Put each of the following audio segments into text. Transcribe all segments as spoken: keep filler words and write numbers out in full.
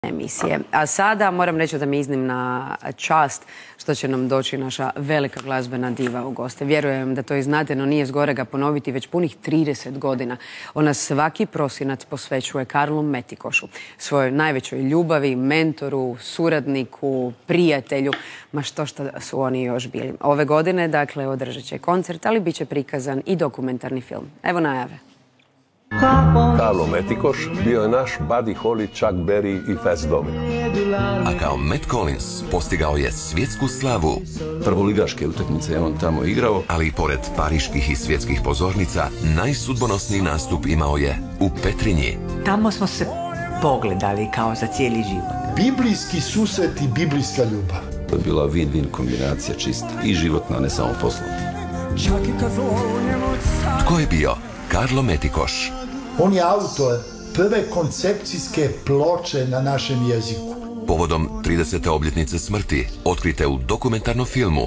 emisije. A sada moram reći da mi je iznimna čast što će nam doći naša velika glazbena diva u goste. Vjerujem da to i znate, no nije zgorega ponoviti, već punih trideset godina. Ona svaki prosinac posvećuje Karlu Metikošu, svojoj najvećoj ljubavi, mentoru, suradniku, prijatelju, ma što što su oni još bili. Ove godine, dakle, održat će koncert, ali bit će prikazan i dokumentarni film. Evo najave. Karlo Metikoš bio je naš buddy Holly, Chuck Berry i Fats Domino. A kao Matt Collins postigao je svjetsku slavu. Prvoligaške utakmice je on tamo igrao. Ali i pored pariških i svjetskih pozornica, najsudbonosniji nastup imao je u Petrinji. Tamo smo se pogledali kao za cijeli život. Biblijski susret i biblijska ljubav. To je bila win-win kombinacija čista. I životna, ne samo poslovna. Tko je bio Karlo Metikoš? On je autor prve koncepcijske ploče na našem jeziku. Povodom tridesete obljetnice smrti otkrite u dokumentarnom filmu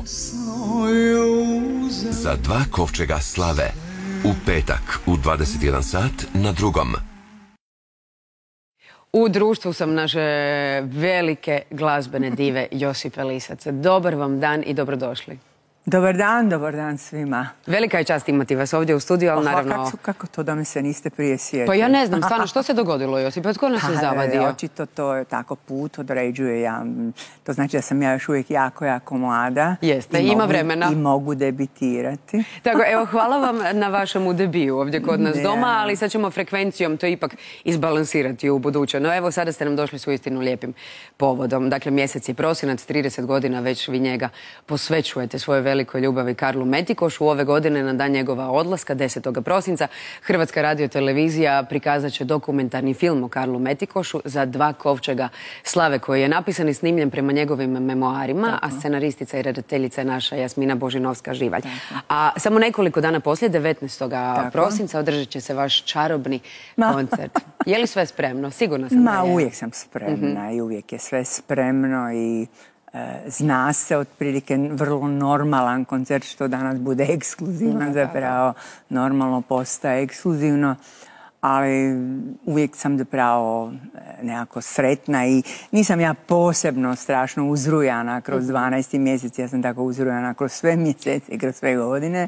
Za dva kovčega slave u petak u dvadeset jedan sat na Drugom. U društvu sam naše velike glazbene dive Josipe Lisac. Dobar vam dan i dobrodošli. Dobar dan, dobar dan svima. Velika je čast imati vas ovdje u studiju, ali naravno... Kako, kako to da me se niste prije sjetili? Pa ja ne znam, stvarno, što se dogodilo, Josipa? Tko nas je zavadio? Očito to je tako put određuje. Ja, to znači da sam ja još uvijek jako, jako mlada. Jeste, ima mogu, vremena. I mogu debitirati. Tako, evo, hvala vam na vašemu debiju ovdje kod nas doma, ali sad ćemo frekvencijom to ipak izbalansirati u buduće. No evo, sada ste nam došli s uistinu lijepim povodom. Dakle, mjesec je prosinac, trideset godina već vi njega posvećujete svojoj velikoj ljubavi Karlu Metikošu. Ove godine na dan njegova odlaska, desetog prosinca, Hrvatska radiotelevizija prikazat će dokumentarni film o Karlu Metikošu Za dva kovčega slave, koji je napisan i snimljen prema njegovim memoarima, tako. A scenaristica i redateljica je naša Jasmina Božinovska-Živalj. A samo nekoliko dana poslije, devetnaestog prosinca, održat će se vaš čarobni koncert. Je li sve spremno? Sigurno sam. Ma, uvijek sam spremna mm-hmm. i uvijek je sve spremno i zna se otprilike vrlo normalan koncert, što danas bude ekskluzivan, zapravo normalno postaje ekskluzivno, ali uvijek sam zapravo nekako sretna i nisam ja posebno strašno uzrujana kroz dvanaest mjeseci, ja sam tako uzrujana kroz sve mjeseci, kroz sve godine,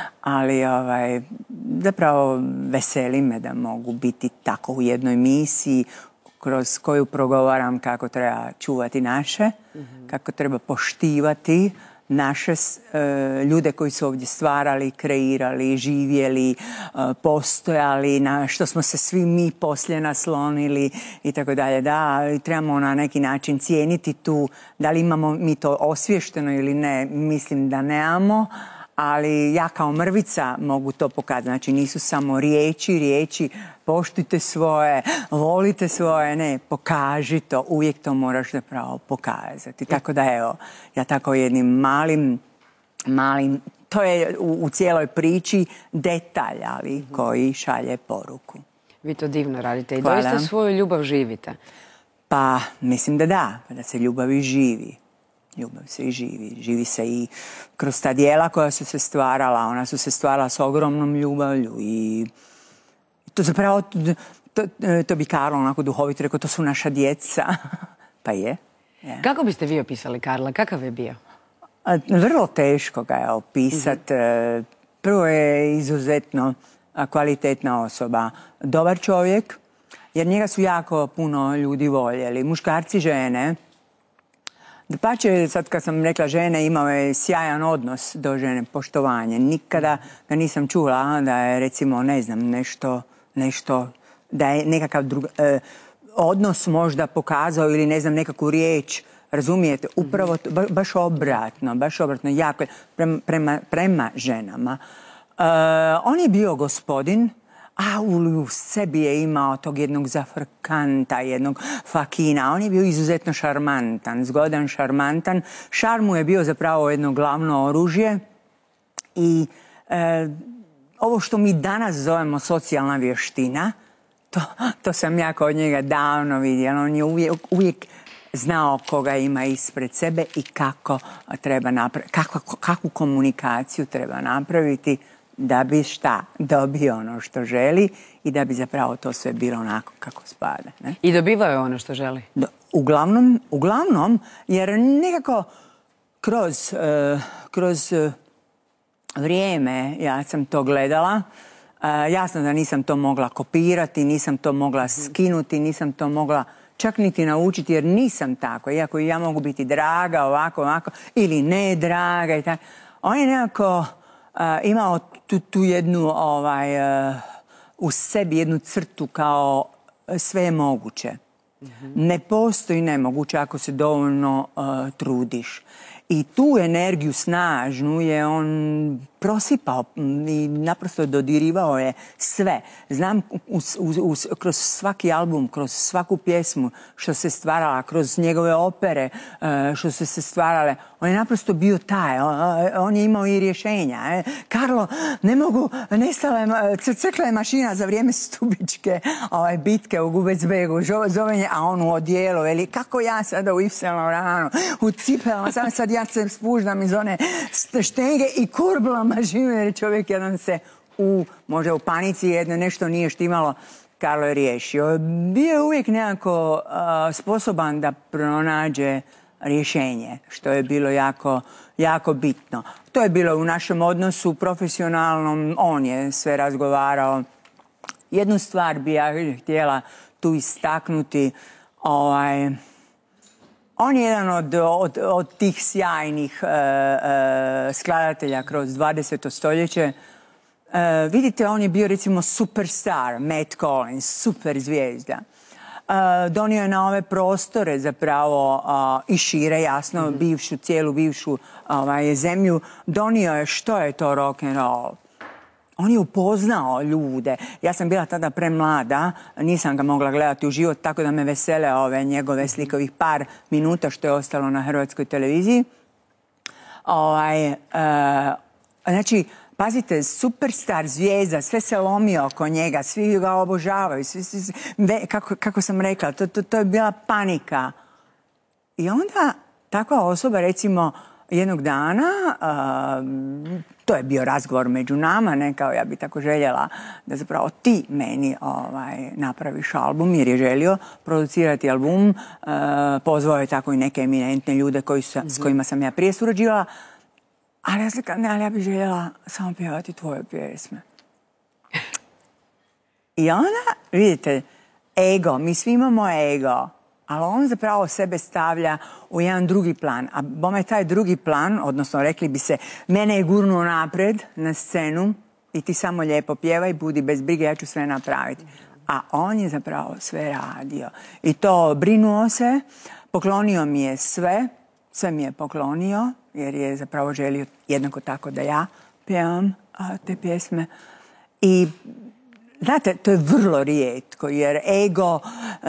ali ovaj, zapravo veseli me da mogu biti tako u jednoj misiji kroz koju progovaram kako treba čuvati naše, mm-hmm. kako treba poštivati naše e, ljude koji su ovdje stvarali, kreirali, živjeli, e, postojali, na što smo se svi mi poslije naslonili i tako dalje. Da, trebamo na neki način cijeniti tu, da li imamo mi to osvješteno ili ne, mislim da nemamo, ali ja kao mrvica mogu to pokazati. Znači nisu samo riječi, riječi, poštujte svoje, volite svoje, ne, pokaži to, uvijek to moraš zapravo pokazati. Tako da evo, ja tako jednim malim, malim, to je u, u cijeloj priči detalj, ali koji šalje poruku. Vi to divno radite i Hvala. Doista svoju ljubav živite. Pa, mislim da da, da se ljubavi živi. Ljubav se i živi. Živi se i kroz ta dijela koja su se stvarala. Ona su se stvarala s ogromnom ljubavlju i to zapravo, to, to bi Karlo onako duhovito rekao, to su naša djeca. Pa je. je. Kako biste vi opisali Karla? Kakav je bio? A, vrlo teško ga je opisati. Mm-hmm. Prvo je izuzetno kvalitetna osoba. Dobar čovjek, jer njega su jako puno ljudi voljeli. Muškarci, žene. Dapače, sad kad sam rekla žene, imao je sjajan odnos do žene, poštovanje. Nikada ga nisam čula da je, recimo, ne znam, nešto, nešto da je nekakav drug, eh, odnos možda pokazao ili ne znam, nekakvu riječ, razumijete, upravo to, ba, baš obratno, baš obratno, jako prema, prema, prema ženama. Eh, on je bio gospodin, a u sebi je imao tog jednog zafrkanta, jednog fakina. On je bio izuzetno šarmantan, zgodan, šarmantan. Šarm mu je bio zapravo jedno glavno oružje i e, ovo što mi danas zovemo socijalna vještina, to, to sam ja kod njega davno vidjela. On je uvijek, uvijek znao koga ima ispred sebe i kako treba napraviti, kakvu, kakvu komunikaciju treba napraviti. da bi šta? Dobio ono što želi i da bi zapravo to sve bilo onako kako spada. Ne? I dobivao je ono što želi? Do, uglavnom, uglavnom, jer nekako kroz, uh, kroz uh, vrijeme ja sam to gledala. Uh, jasno da nisam to mogla kopirati, nisam to mogla skinuti, nisam to mogla čak niti naučiti jer nisam tako. Iako ja mogu biti draga, ovako, ovako, ili ne draga i tako. On je nekako uh, imao tu, tu jednu, ovaj, uh, u sebi jednu crtu kao sve je moguće. Mm-hmm. Ne postoji nemoguće ako se dovoljno uh, trudiš. I tu energiju snažnu je on prosipao i naprosto dodirivao je sve. Znam uz, uz, uz, kroz svaki album, kroz svaku pjesmu što se stvarala, kroz njegove opere što su se stvarale. On je naprosto bio taj, on, on je imao i rješenja. Eh. Karlo, ne mogu, nestala je, crkla je mašina za vrijeme Stubičke ovaj, bitke u Gubecbegu, zovenje, a on u odijelu, veli, kako ja sada u Yves Saint Laurent, u cipelama, sad, sad ja se spuždam iz one štenge i kurbla mašinu, jer čovjek jedan se u, možda u panici jedno nešto nije štimalo, Karlo je riješio. Bio je uvijek nekako uh, sposoban da pronađe rješenje, što je bilo jako, jako bitno. To je bilo u našem odnosu profesionalnom, on je sve razgovarao. Jednu stvar bi ja htjela tu istaknuti, ovaj, on je jedan od, od, od tih sjajnih uh, uh, skladatelja kroz dvadeseto stoljeće. Uh, vidite, on je bio recimo superstar, Matt Collins, super zvijezda. Uh, donio je na ove prostore zapravo uh, i šire, jasno, mm-hmm. bivšu, cijelu bivšu ovaj, zemlju. Donio je što je to rock and roll. On je upoznao ljude. Ja sam bila tada premlada, nisam ga mogla gledati u život, tako da me vesele ove njegove slikovih par minuta što je ostalo na hrvatskoj televiziji. Ovaj, uh, znači, pazite, superstar, zvijezda, sve se lomi oko njega, svi ga obožavaju, svi, svi, svi, kako, kako sam rekla, to, to, to je bila panika. I onda takva osoba, recimo, jednog dana, uh, to je bio razgovor među nama, ne kao ja bi tako željela da zapravo ti meni ovaj, napraviš album, jer je želio producirati album, uh, pozvao je tako i neke eminentne ljude koji su, mm-hmm. s kojima sam ja prije surađivala, ali ja, se, ne, ali ja bih željela samo pjevati tvoje pjesme. I onda, vidite, ego, mi svi imamo ego, ali on zapravo sebe stavlja u jedan drugi plan. A bome taj drugi plan, odnosno rekli bi se, mene je gurnuo napred na scenu i ti samo lijepo pjevaj, budi bez brige, ja ću sve napraviti. A on je zapravo sve radio. I to brinuo se, poklonio mi je sve, sve mi je poklonio, jer je zapravo želio jednako tako da ja pjevam a, te pjesme. I znate, to je vrlo rijetko, jer ego,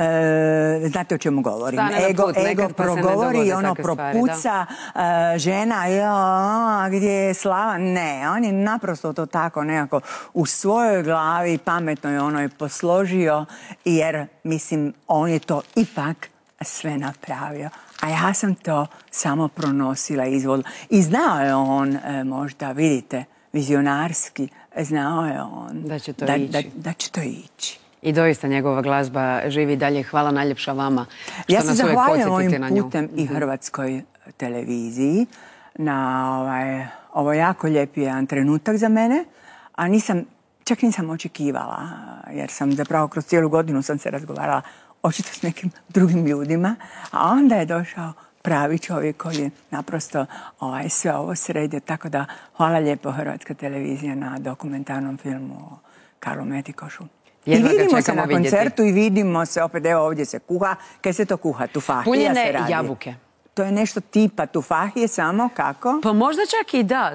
e, znate o čemu govorim, ego, put, ego progovori i ono propuca stvari, e, žena, jo, gdje je slava, ne, on je naprosto to tako nekako u svojoj glavi pametno je ono je posložio, jer mislim, on je to ipak sve napravio. A ja sam to samo pronosila, izvodila. I znao je on, e, možda, vidite, vizionarski, znao je on da će to, da, ići. Da, da će to ići. I doista njegova glazba živi dalje. Hvala najljepša vama što ja nas uvijek podsjetite na nju. Ja se zahvaljujem ovim putem i hrvatskoj televiziji na ovaj, ovo jako lijepi jedan trenutak za mene, a nisam, čak nisam očekivala, jer sam zapravo kroz cijelu godinu sam se razgovarala očito s nekim drugim ljudima, a onda je došao pravi čovjek koji je naprosto ovaj, sve ovo sredio. Tako da hvala lijepo Hrvatska televizija na dokumentarnom filmu o Karlu Metikošu. I vidimo se na koncertu i vidimo se, opet evo ovdje se kuha. Kaj se to kuha? Tufahija Punjene se radi. jabuke. To je nešto tipa tufahije samo, kako? Pa možda čak i da.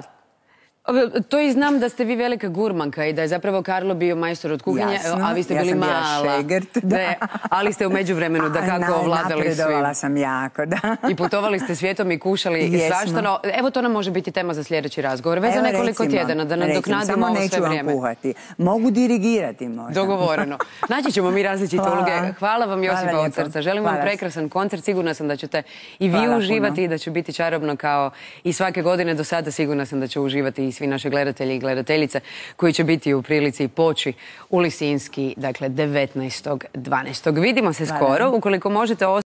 To i znam da ste vi velika gurmanka i da je zapravo Karlo bio majstor od kuhinje, Jasno, a vi ste ja bili sam bila mala. šegrt, da. Ne, ali ste u međuvremenu da kako ovladali svim. Napredovala sam jako, da. I putovali ste svijetom i kušali i svašta. No, evo to nam može biti tema za sljedeći razgovor. Već za nekoliko recimo, tjedana da nadoknadimo ovo sve vrijeme. Samo neću vam kuhati. Mogu dirigirati možda. Dogovoreno. Naći ćemo mi različite uloge. Hvala vam Josipa Hvala od srca. Želim Hvala. vam prekrasan koncert. Sigurna sam da ćete i vi Hvala uživati puno. i da će biti čarobno kao i svake godine do sada. Sigurna sam da će uživati i svi naši gledatelji i gledateljice koji će biti u prilici poći u Lisinski, dakle devetnaestog dvanaestog Vidimo se skoro, ukoliko možete